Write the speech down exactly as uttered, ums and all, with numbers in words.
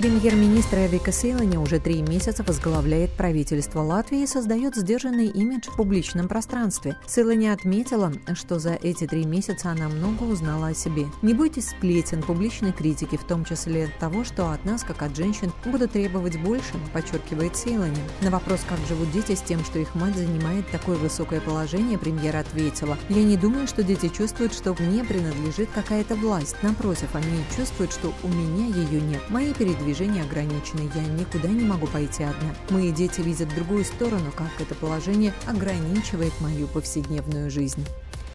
Премьер-министр Эвика Сейлани уже три месяца возглавляет правительство Латвии и создает сдержанный имидж в публичном пространстве. Сейлани отметила, что за эти три месяца она много узнала о себе. «Не бойтесь сплетен, публичной критики, в том числе того, что от нас, как от женщин, будут требовать больше», подчеркивает Сейлани. На вопрос, как живут дети с тем, что их мать занимает такое высокое положение, премьер ответила: «Я не думаю, что дети чувствуют, что мне принадлежит какая-то власть. Напротив, они чувствуют, что у меня ее нет. Мои передвижения ограничены, я никуда не могу пойти одна. Мои дети видят другую сторону, как это положение ограничивает мою повседневную жизнь».